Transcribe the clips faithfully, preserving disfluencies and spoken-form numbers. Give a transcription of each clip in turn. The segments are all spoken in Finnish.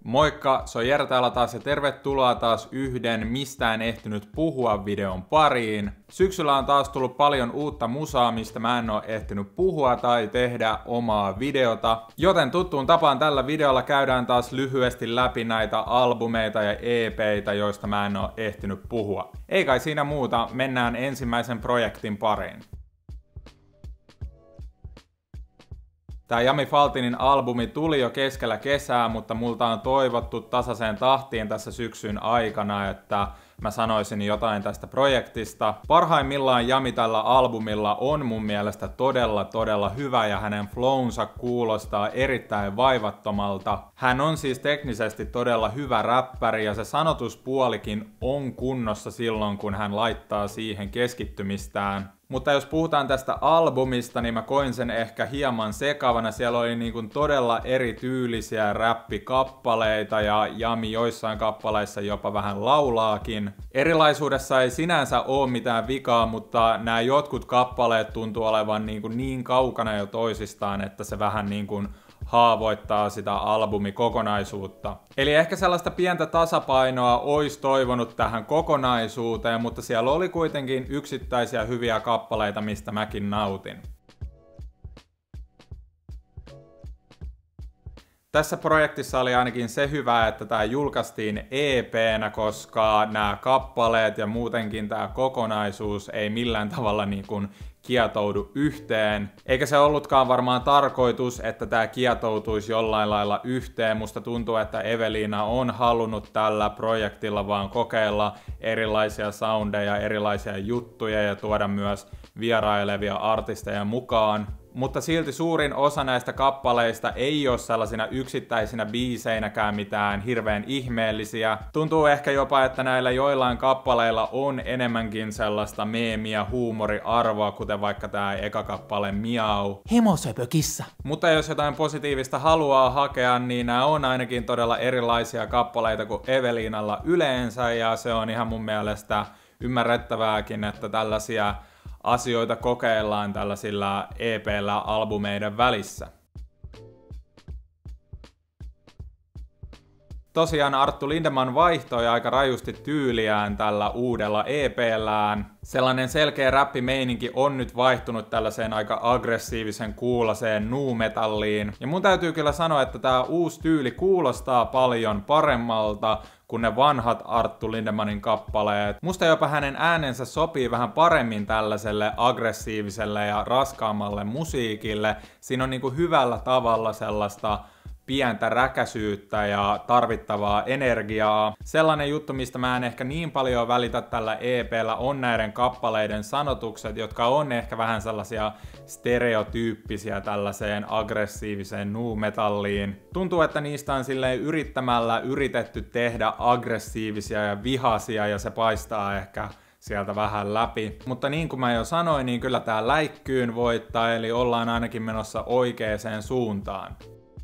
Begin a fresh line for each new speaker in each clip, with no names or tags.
Moikka, se on Jere täällä taas ja tervetuloa taas yhden Mistä en ehtinyt puhua videon pariin. Syksyllä on taas tullut paljon uutta musaa, mistä mä en oo ehtinyt puhua tai tehdä omaa videota. Joten tuttuun tapaan tällä videolla käydään taas lyhyesti läpi näitä albumeita ja E P:itä, joista mä en oo ehtinyt puhua. Ei kai siinä muuta, mennään ensimmäisen projektin pariin. Tää Jami Faltinin albumi tuli jo keskellä kesää, mutta multa on toivottu tasaiseen tahtiin tässä syksyn aikana, että mä sanoisin jotain tästä projektista. Parhaimmillaan Jami tällä albumilla on mun mielestä todella todella hyvä ja hänen flownsa kuulostaa erittäin vaivattomalta. Hän on siis teknisesti todella hyvä räppäri ja se sanotuspuolikin on kunnossa silloin, kun hän laittaa siihen keskittymistään. Mutta jos puhutaan tästä albumista, niin mä koin sen ehkä hieman sekavana. Siellä oli niin kuin todella erityylisiä räppikappaleita ja Jami joissain kappaleissa jopa vähän laulaakin. Erilaisuudessa ei sinänsä ole mitään vikaa, mutta nämä jotkut kappaleet tuntuu olevan niin, kuin niin kaukana jo toisistaan, että se vähän niin kuin haavoittaa sitä albumikokonaisuutta. Eli ehkä sellaista pientä tasapainoa olisi toivonut tähän kokonaisuuteen, mutta siellä oli kuitenkin yksittäisiä hyviä kappaleita, mistä mäkin nautin. Tässä projektissa oli ainakin se hyvä, että tämä julkaistiin E P:nä, koska nämä kappaleet ja muutenkin tämä kokonaisuus ei millään tavalla niin kuin kietoudu yhteen. Eikä se ollutkaan varmaan tarkoitus, että tämä kietoutuisi jollain lailla yhteen. Musta tuntuu, että Evelina on halunnut tällä projektilla vaan kokeilla erilaisia soundeja, erilaisia juttuja ja tuoda myös vierailevia artisteja mukaan. Mutta silti suurin osa näistä kappaleista ei ole sellaisina yksittäisinä biiseinäkään mitään hirveän ihmeellisiä. Tuntuu ehkä jopa, että näillä joillain kappaleilla on enemmänkin sellaista meemiä, huumoriarvoa, kuten vaikka tää eka kappale Miau.
Hemosöpökissa.
Mutta jos jotain positiivista haluaa hakea, niin nämä on ainakin todella erilaisia kappaleita kuin Evelinalla yleensä, ja se on ihan mun mielestä ymmärrettävääkin, että tällaisia asioita kokeillaan tällaisilla E P:llä albumeiden välissä. Tosiaan Arttu Lindeman vaihtoi aika rajusti tyyliään tällä uudella E P:llään. Sellainen selkeä räppimeininki on nyt vaihtunut tällaiseen aika aggressiivisen kuuloseen nu-metalliin. Ja mun täytyy kyllä sanoa, että tää uusi tyyli kuulostaa paljon paremmalta kuin ne vanhat Arttu Lindemanin kappaleet. Musta jopa hänen äänensä sopii vähän paremmin tällaiselle aggressiiviselle ja raskaammalle musiikille. Siinä on niinku hyvällä tavalla sellaista pientä räkäsyyttä ja tarvittavaa energiaa. Sellainen juttu, mistä mä en ehkä niin paljon välitä tällä E P:llä, on näiden kappaleiden sanotukset, jotka on ehkä vähän sellaisia stereotyyppisiä tällaiseen aggressiiviseen nu-metalliin. Tuntuu, että niistä on silleen yrittämällä yritetty tehdä aggressiivisia ja vihaisia ja se paistaa ehkä sieltä vähän läpi. Mutta niin kuin mä jo sanoin, niin kyllä tää läikkyyn voittaa, eli ollaan ainakin menossa oikeaan suuntaan.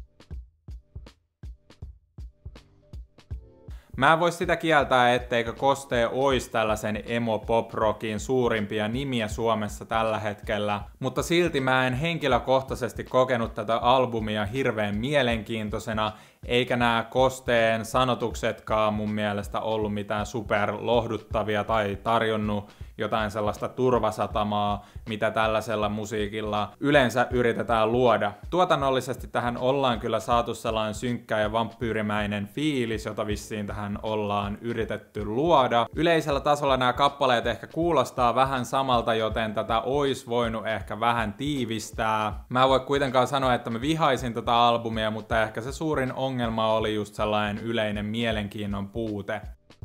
Mä en voi sitä kieltää, etteikö Kostee ois tällaisen emo-pop-rockin suurimpia nimiä Suomessa tällä hetkellä, mutta silti mä en henkilökohtaisesti kokenut tätä albumia hirveän mielenkiintoisena, eikä nämä Kosteen sanotuksetkaan mun mielestä ollut mitään superlohduttavia tai tarjonnut jotain sellaista turvasatamaa, mitä tällaisella musiikilla yleensä yritetään luoda. Tuotannollisesti tähän ollaan kyllä saatu sellainen synkkä ja vampyyrimäinen fiilis, jota vissiin tähän ollaan yritetty luoda. Yleisellä tasolla nämä kappaleet ehkä kuulostaa vähän samalta, joten tätä ois voinut ehkä vähän tiivistää. Mä en voi kuitenkaan sanoa, että mä vihaisin tätä albumia, mutta ehkä se suurin ongelma oli just sellainen yleinen mielenkiinnon puute.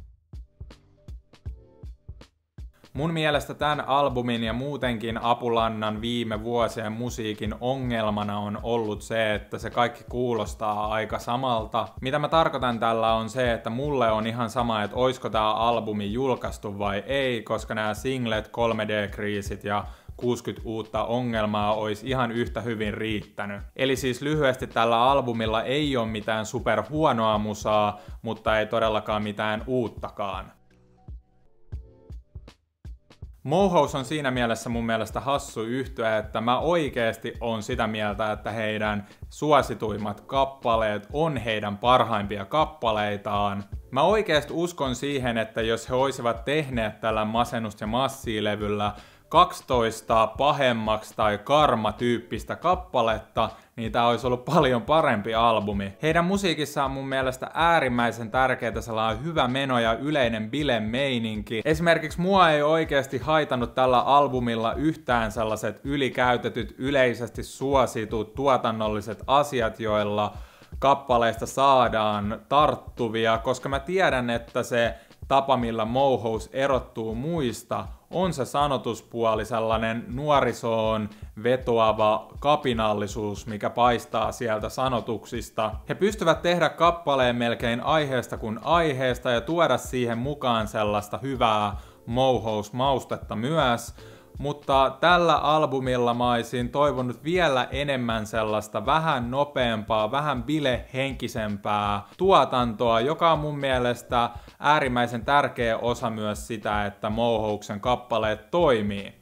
Mun mielestä tämän albumin ja muutenkin Apulannan viime vuosien musiikin ongelmana on ollut se, että se kaikki kuulostaa aika samalta. Mitä mä tarkoitan tällä on se, että mulle on ihan sama, että oisko tää albumi julkaistu vai ei, koska nämä singlet, kolme D-kriisit ja kuusikymmentä uutta ongelmaa olisi ihan yhtä hyvin riittänyt. Eli siis lyhyesti tällä albumilla ei ole mitään super huonoa musaa, mutta ei todellakaan mitään uuttakaan. Mohous on siinä mielessä mun mielestä hassu yhtye, että mä oikeesti on sitä mieltä, että heidän suosituimmat kappaleet on heidän parhaimpia kappaleitaan. Mä oikeesti uskon siihen, että jos he olisivat tehneet tällä Masennus ja Massia-levyllä kaksitoista pahemmaksi tai karma-tyyppistä kappaletta, niin tää olisi ollut paljon parempi albumi. Heidän musiikissaan on mun mielestä äärimmäisen tärkeää sellainen hyvä meno ja yleinen bile-meininki. Esimerkiksi mua ei oikeasti haitannut tällä albumilla yhtään sellaiset ylikäytetyt, yleisesti suositut tuotannolliset asiat, joilla kappaleista saadaan tarttuvia, koska mä tiedän, että se tapa, millä Mohous erottuu muista, on se sanotuspuoli, sellainen nuorisoon vetoava kapinallisuus, mikä paistaa sieltä sanotuksista. He pystyvät tehdä kappaleen melkein aiheesta kuin aiheesta ja tuoda siihen mukaan sellaista hyvää Mohous-maustetta myös. Mutta tällä albumilla mä olisin toivonut vielä enemmän sellaista vähän nopeampaa, vähän bilehenkisempää tuotantoa, joka on mun mielestä äärimmäisen tärkeä osa myös sitä, että Mohouksen kappaleet toimii.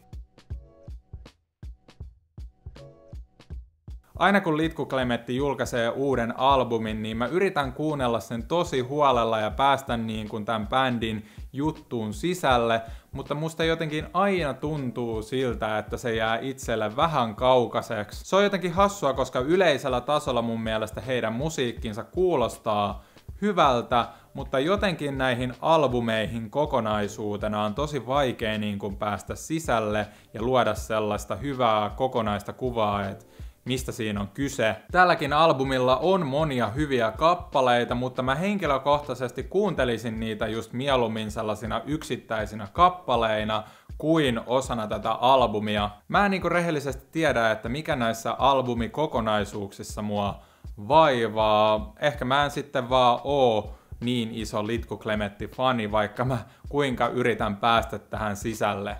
Aina kun Litku Klemetti julkaisee uuden albumin, niin mä yritän kuunnella sen tosi huolella ja päästä niin kuin tämän bändin juttuun sisälle, mutta musta jotenkin aina tuntuu siltä, että se jää itselle vähän kaukaiseksi. Se on jotenkin hassua, koska yleisellä tasolla mun mielestä heidän musiikkinsa kuulostaa hyvältä, mutta jotenkin näihin albumeihin kokonaisuutena on tosi vaikea niin kuin päästä sisälle ja luoda sellaista hyvää kokonaista kuvaa, että mistä siinä on kyse. Tälläkin albumilla on monia hyviä kappaleita, mutta mä henkilökohtaisesti kuuntelisin niitä just mieluummin sellaisina yksittäisinä kappaleina kuin osana tätä albumia. Mä en niinku rehellisesti tiedä, että mikä näissä albumikokonaisuuksissa mua vaivaa. Ehkä mä en sitten vaan oo niin iso Litku Klemetti-fani, vaikka mä kuinka yritän päästä tähän sisälle.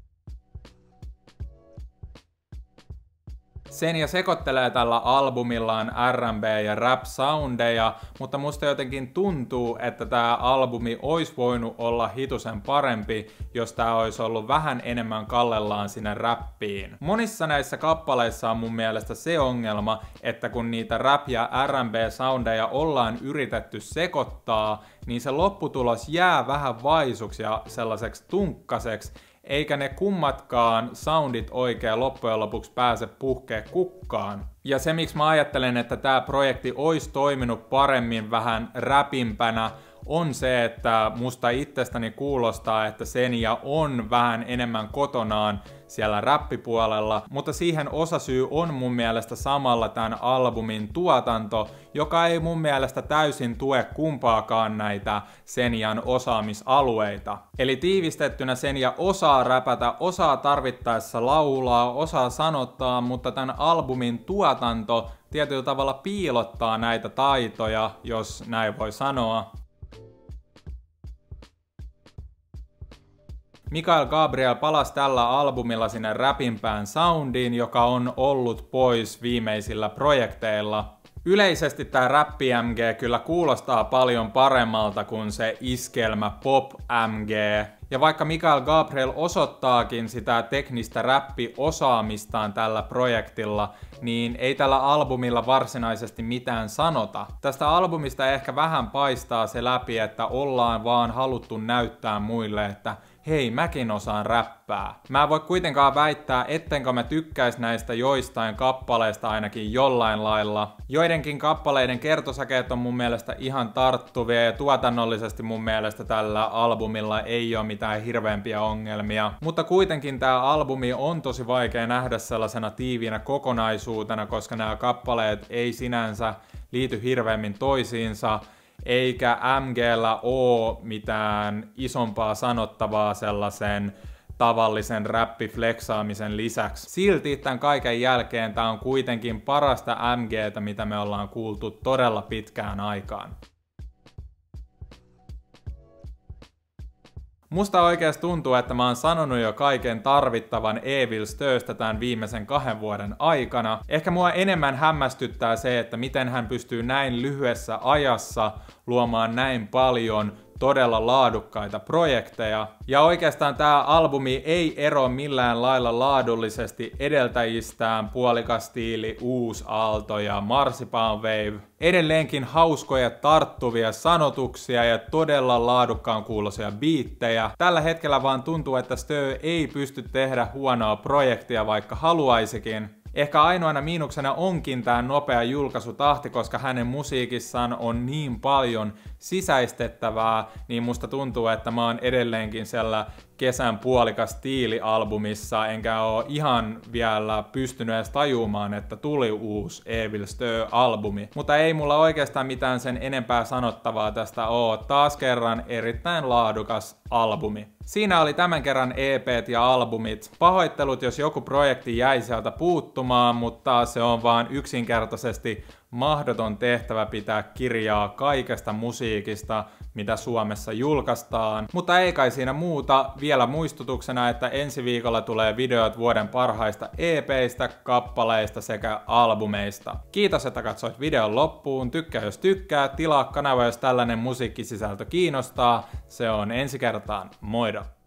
Senja sekoittelee tällä albumillaan R and B ja rap-soundeja, mutta musta jotenkin tuntuu, että tää albumi olisi voinut olla hitusen parempi, jos tää olisi ollut vähän enemmän kallellaan sinne rappiin. Monissa näissä kappaleissa on mun mielestä se ongelma, että kun niitä rap- ja R and B-soundeja ollaan yritetty sekoittaa, niin se lopputulos jää vähän vaisuksi ja sellaiseksi tunkkaseksi, eikä ne kummatkaan soundit oikein loppujen lopuksi pääse puhkee kukkaan. Ja se miksi mä ajattelen, että tää projekti olisi toiminut paremmin vähän räpimpänä, on se, että musta itsestäni kuulostaa, että Senja on vähän enemmän kotonaan siellä räppipuolella, mutta siihen osasyy on mun mielestä samalla tämän albumin tuotanto, joka ei mun mielestä täysin tue kumpaakaan näitä Senjan osaamisalueita. Eli tiivistettynä Senja osaa räpätä, osaa tarvittaessa laulaa, osaa sanottaa, mutta tämän albumin tuotanto tietyllä tavalla piilottaa näitä taitoja, jos näin voi sanoa. Mikael Gabriel palasi tällä albumilla sinne räpimpään soundiin, joka on ollut pois viimeisillä projekteilla. Yleisesti tää räppi M G kyllä kuulostaa paljon paremmalta kuin se iskelmä pop M G. Ja vaikka Mikael Gabriel osoittaakin sitä teknistä räppiosaamistaan tällä projektilla, niin ei tällä albumilla varsinaisesti mitään sanota. Tästä albumista ehkä vähän paistaa se läpi, että ollaan vaan haluttu näyttää muille, että hei, mäkin osaan räppää. Mä en voi kuitenkaan väittää, ettenkö mä tykkäis näistä joistain kappaleista ainakin jollain lailla. Joidenkin kappaleiden kertosäkeet on mun mielestä ihan tarttuvia ja tuotannollisesti mun mielestä tällä albumilla ei ole mitään hirveämpiä ongelmia. Mutta kuitenkin tää albumi on tosi vaikea nähdä sellaisena tiiviinä kokonaisuutena, koska nämä kappaleet ei sinänsä liity hirveämmin toisiinsa. Eikä M G:llä oo mitään isompaa sanottavaa sellaisen tavallisen räppifleksaamisen lisäksi. Silti tämän kaiken jälkeen tää on kuitenkin parasta M G:tä, mitä me ollaan kuultu todella pitkään aikaan. Musta oikeasti tuntuu, että mä oon sanonut jo kaiken tarvittavan Evil Stöstä tämän viimeisen kahden vuoden aikana. Ehkä mua enemmän hämmästyttää se, että miten hän pystyy näin lyhyessä ajassa luomaan näin paljon todella laadukkaita projekteja. Ja oikeastaan tää albumi ei ero millään lailla laadullisesti edeltäjistään Puolikas Stiili, Uusi Aalto ja Marzipan Wave. Edelleenkin hauskoja tarttuvia sanotuksia ja todella laadukkaan kuuloisia biittejä. Tällä hetkellä vaan tuntuu, että Stö ei pysty tehdä huonoa projektia vaikka haluaisikin. Ehkä ainoana miinuksena onkin tää nopea julkaisutahti, koska hänen musiikissaan on niin paljon sisäistettävää, niin musta tuntuu, että mä oon edelleenkin siellä Kesän Puolikas Stiili-albumissa, enkä oo ihan vielä pystynyt edes tajumaan, että tuli uusi Evil Stö-albumi. Mutta ei mulla oikeastaan mitään sen enempää sanottavaa tästä oo. Taas kerran erittäin laadukas albumi. Siinä oli tämän kerran E P:t ja albumit. Pahoittelut, jos joku projekti jäi sieltä puuttumaan, mutta se on vaan yksinkertaisesti mahdoton tehtävä pitää kirjaa kaikesta musiikista, mitä Suomessa julkaistaan. Mutta ei kai siinä muuta. Vielä muistutuksena, että ensi viikolla tulee videot vuoden parhaista E P:istä, kappaleista sekä albumeista. Kiitos, että katsoit videon loppuun. Tykkää jos tykkää, tilaa kanava jos tällainen musiikkisisältö kiinnostaa. Se on ensi kertaan. Moido!